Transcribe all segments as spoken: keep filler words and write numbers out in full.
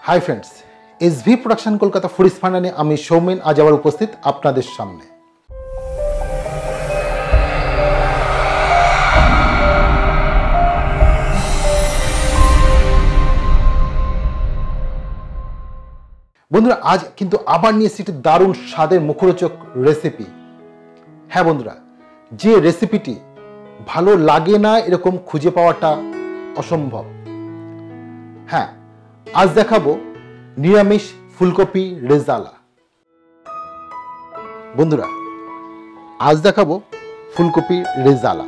High friends, एसभि production Kolkata food स्पाना निये आमी सौमेन आज आबार उपस्थित आपनादेर सामने। बंधुरा आज किन्तु आबार निये एसेछि एकटी दारुण स्वादेर मुखरोचक रेसिपि। हाँ बंधुरा, जे रेसिपिटी भालो लागे ना एरकम खुঁজে पाওয়াটা असम्भव। हाँ, आज देखाबो निरामिष फुलकपि रेजाला। बंधुरा आज देखाबो फुलकपि रेजाला।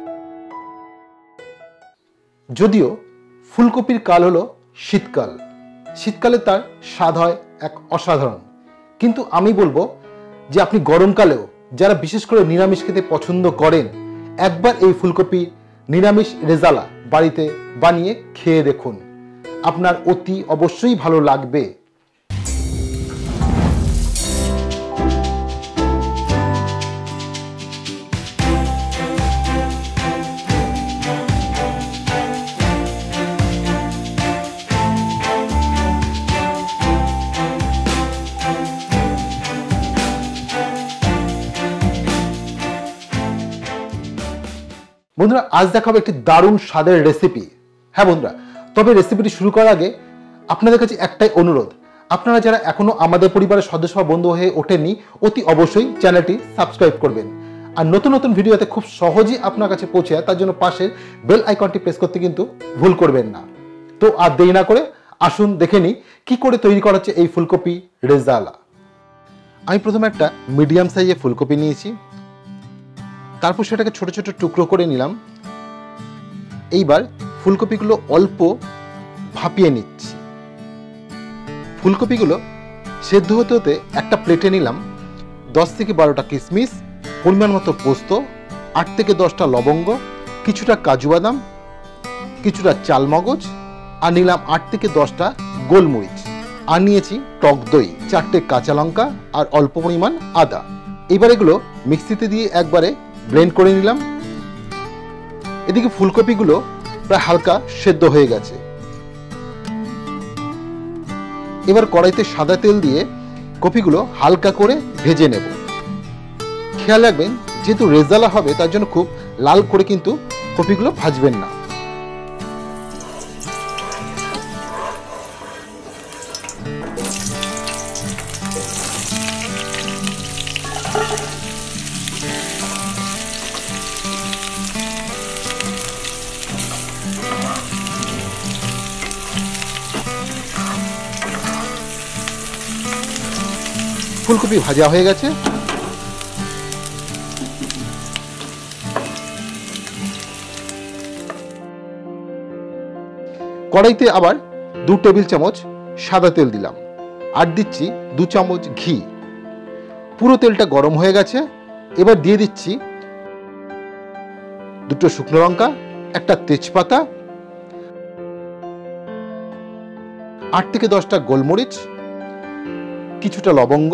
যদিও ফুলকপির কাল হলো শীতকাল, শীতকালে তার স্বাদ হয় এক অসাধারণ, কিন্তু আমি বলবো যে আপনি গরমকালেও যারা বিশেষ করে নিরামিষ খেতে পছন্দ করেন একবার এই ফুলকপি নিরামিষ রেজালা বাড়িতে বানিয়ে খেয়ে দেখুন, আপনার অতি অবশ্যই ভালো লাগবে। বন্ধুরা আজ দেখাবো একটি দারুণ স্বাদের রেসিপি। হ্যাঁ বন্ধুরা, তবে রেসিপিটি শুরু করার আগে আপনাদের কাছে একটাই অনুরোধ, আপনারা যারা এখনো আমাদের পরিবারের সদস্য বা বন্ধু হয়ে ওঠেননি অতি অবশ্যই চ্যানেলটি সাবস্ক্রাইব করবেন, আর নতুন নতুন ভিডিও যাতে খুব সহজেই আপনার কাছে পৌঁছে যায় তার জন্য পাশের বেল আইকনটি প্রেস করতে কিন্তু ভুল করবেন না। তো আর দেরি না করে আসুন দেখে নিই কি করে তৈরি করা হচ্ছে এই ফুলকপি রেজালা। আমি প্রথমে একটা মিডিয়াম সাইজের ফুলকপি নিয়েছি, তারপর সেটাকে ছোট ছোট টুকরো করে নিলাম। এইবার ফুলকপিগুলো অল্প ভাপিয়ে নিচ্ছি। ফুলকপিগুলো সেদ্ধ হতে হতে একটা প্লেটে নিলাম দশ থেকে বারোটা কিশমিশ, পরিমাণ মতো পোস্ত, আট থেকে দশটা লবঙ্গ, কিছুটা কাজু বাদাম, কিছুটা চালমগজ, আর নিলাম আট থেকে দশটা গোলমরিচ, আর নিয়েছি টক দই, চারটে কাঁচা লঙ্কা আর অল্প পরিমাণ আদা। এবার এগুলো মিক্সিতে দিয়ে একবারে ব্লেন্ড করে নিলাম। এদিকে ফুলকপিগুলো প্রায় হালকা সেদ্ধ হয়ে গেছে। এবার কড়াইতে সাদা তেল দিয়ে কপিগুলো হালকা করে ভেজে নেব। খেয়াল রাখবেন যেহেতু রেজালা হবে তার জন্য খুব লাল করে কিন্তু কপিগুলো ভাজবেন না। ফুলকপি ভাজা হয়ে গেছে। কড়াইতে আবার দু টেবিল চামচ সাদা তেল দিলাম, আর দিচ্ছি দু চামচ ঘি। পুরো তেলটা গরম হয়ে গেছে। এবার দিয়ে দিচ্ছি দুটো শুকনো লঙ্কা, একটা তেজপাতা, আট থেকে দশটা গোলমরিচ, কিছুটা লবঙ্গ,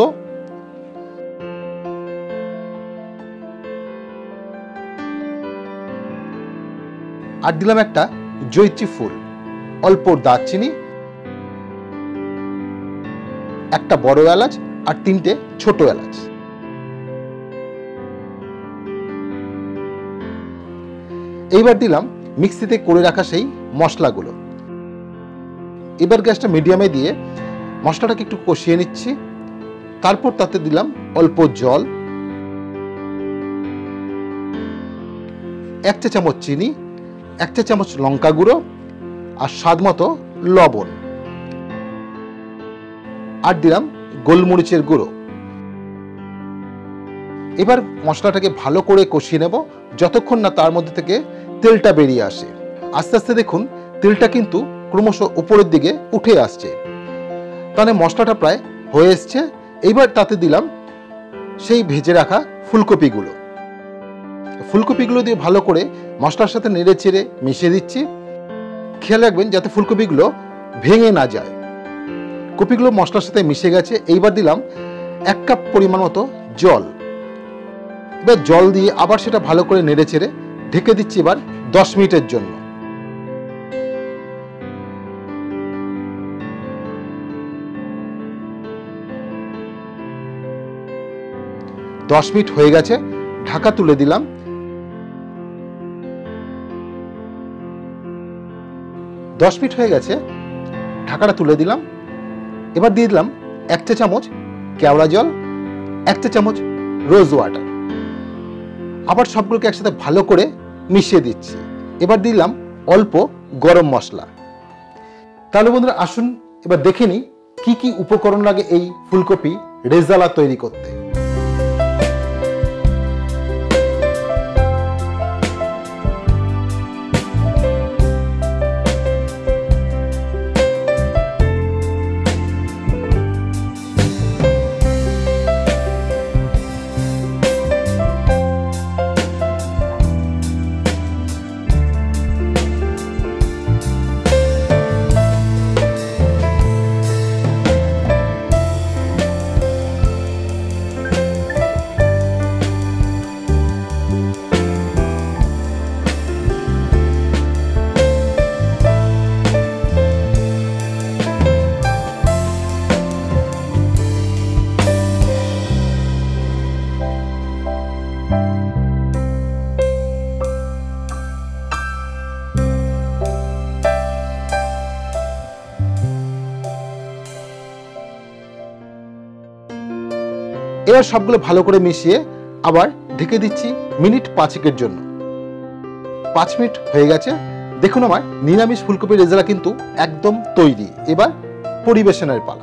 আর দিলাম একটা জয়িত্রী ফুল, অল্প দারচিনি, একটা বড় এলাচ আর তিনটে ছোট এলাচ। এইবার দিলাম মিক্সিতে করে রাখা সেই মশলাগুলো। এবার গ্যাসটা মিডিয়ামে দিয়ে মশলাটাকে একটু কষিয়ে নিচ্ছি। তারপর তাতে দিলাম অল্প জল, এক চা চামচ চিনি, এক চা চামচ লঙ্কা গুঁড়ো, আর স্বাদ মতো লবণ, আর দিলাম গোলমরিচের গুঁড়ো। এবার মশলাটাকে ভালো করে কষিয়ে নেব যতক্ষণ না তার মধ্যে থেকে তেলটা বেরিয়ে আসে। আস্তে আস্তে দেখুন তেলটা কিন্তু ক্রমশ উপরের দিকে উঠে আসছে, তাহলে মশলাটা প্রায় হয়ে এসছে। এইবার তাতে দিলাম সেই ভেজে রাখা ফুলকপিগুলো। ফুলকপিগুলো দিয়ে ভালো করে মশলার সাথে নেড়ে চেড়ে মিশিয়ে দিচ্ছি। খেয়াল রাখবেন যাতে ফুলকপিগুলো ভেঙে না যায়। কপিগুলো মশলার সাথে মিশে গেছে। এইবার দিলাম এক কাপ পরিমাণ মতো জল। এবার জল দিয়ে আবার সেটা ভালো করে নেড়ে চেড়ে ঢেকে দিচ্ছি এবার দশ মিনিটের জন্য। দশ মিনিট হয়ে গেছে, ঢাকা তুলে দিলাম। দশ মিনিট হয়ে গেছে, ঢাকাটা তুলে দিলাম। এবার দিয়ে দিলাম এক চা চামচ কেওড়া জল, এক চা চামচ রোজ ওয়াটার। আবার সবগুলোকে একসাথে ভালো করে মিশিয়ে দিচ্ছি। এবার দিলাম অল্প গরম মশলা। তাহলে বন্ধুরা আসুন এবার দেখে নিই কি কি উপকরণ লাগে এই ফুলকপি রেজালা তৈরি করতে। এবার সবগুলো ভালো করে মিশিয়ে আবার ঢেকে দিচ্ছি মিনিট পাঁচেকের জন্য। পাঁচ মিনিট হয়ে গেছে, দেখুন আমার নিরামিষ ফুলকপির রেজালা কিন্তু একদম তৈরি। এবার পরিবেশনের পালা।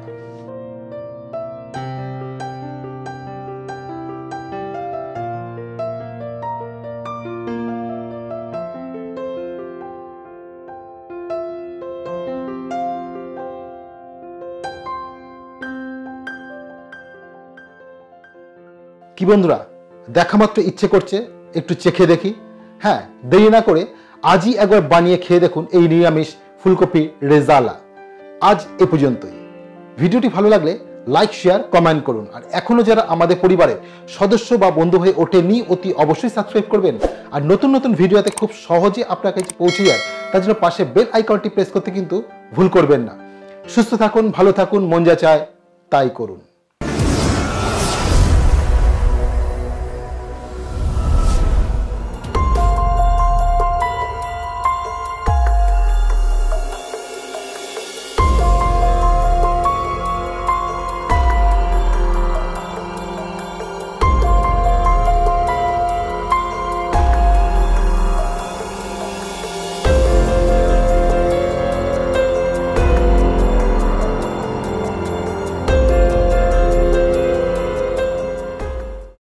কি বন্ধুরা, দেখা মাত্র ইচ্ছে করছে একটু চেখে দেখি। হ্যাঁ, দেরি না করে আজই একবার বানিয়ে খেয়ে দেখুন এই নিরামিষ ফুলকপি রেজালা। আজ এ পর্যন্তই। ভিডিওটি ভালো লাগলে লাইক, শেয়ার, কমেন্ট করুন। আর এখনো যারা আমাদের পরিবারের সদস্য বা বন্ধু হয়ে ওঠেনি, অতি অবশ্যই সাবস্ক্রাইব করবেন। আর নতুন নতুন ভিডিওতে খুব সহজে আপনার কাছে পৌঁছে যায়, তার জন্য পাশে বেল আইকনটি প্রেস করতে কিন্তু ভুল করবেন না। সুস্থ থাকুন, ভালো থাকুন, মন যা চায় তাই করুন।